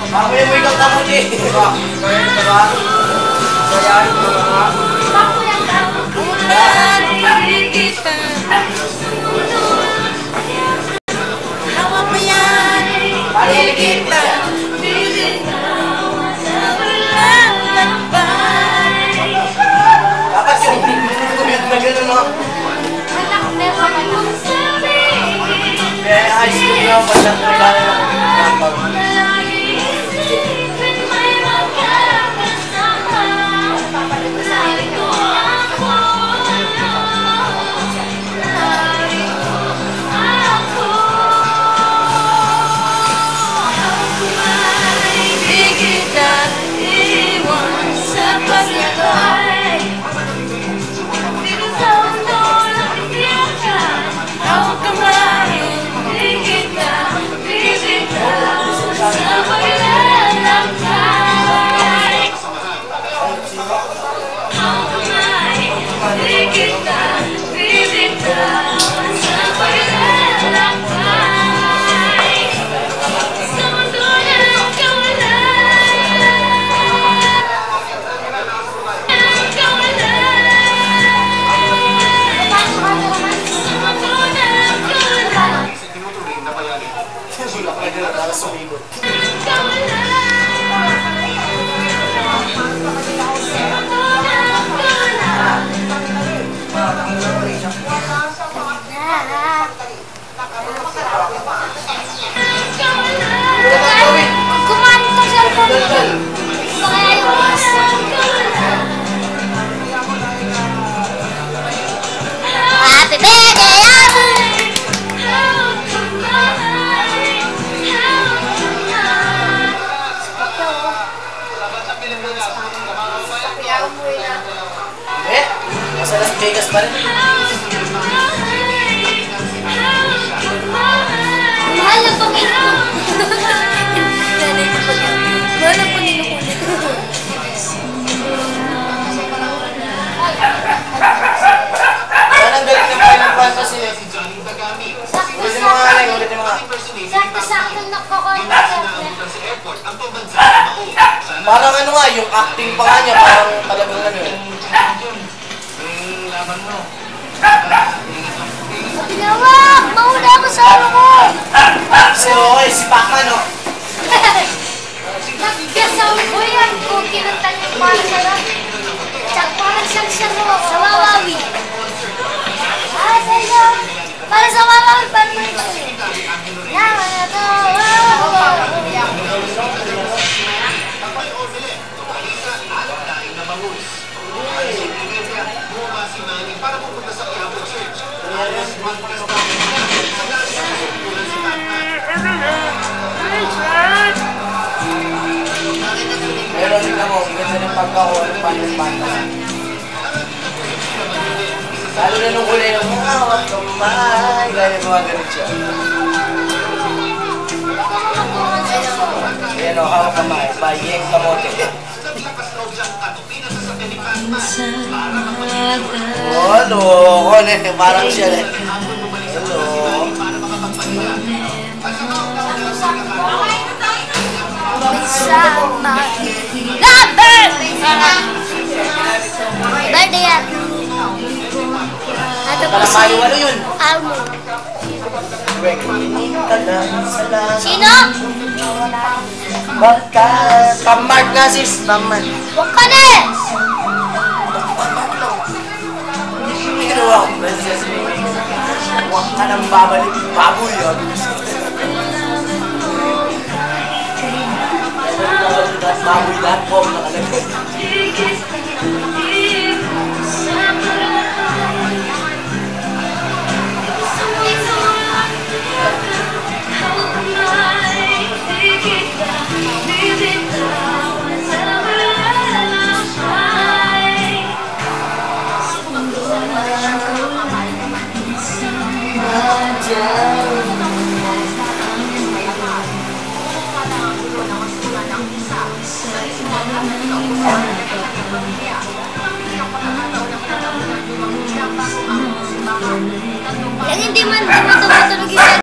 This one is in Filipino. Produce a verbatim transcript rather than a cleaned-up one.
Ako yung ikaw tamo di. Diba? Diba? Sayang ko nga. Ulan kita. Hawa pa yan. Palilig kita. Dapat yung commute na gano'n mo. Kaya high school na ako pag nagkakala na commute na ako. Eh, nasa Las Vegas pa rin. Mahal na Panginoon. Mahal na Panginoon. Yan ang galing ng Final Fantasy. Ulitin mo nga lang, ulitin mo nga. Sakto-sakto nakakontak. Parang ano nga, yung acting pa nga niya, parang talagang ano eh. Pinawak! Mauna ako sa ano ko! Si okay, si Pac-Man oh. Nagkasama ko yan kung kinanta niyo parang sarap. Tsaka parang siyang siya sa Wawawi. Ah, sa'yo! Para sa Wawawi, parang may ito eh. Yaman na to! Pero tingnan mo, ganda ng pagkakawa ng Final Fantasy. Lalo na nung uli ng mga hawak kamay. Gaya mga ganit siya. Ayan o, hawak kamay. Bayeng kamote. Oh, loko na. Parang siya na. Hello. Bersama Laber! Birthday yan. Ano po si Ano yun? Almo. Sino? Baka Tamart nga sis. Tamart. Huwag ka na eh! Ginawa ko. Huwag ka nang babalik. Baboy. Baboy lahat po. Nakalagay. Yan hindi man, hindi man tumutulog yung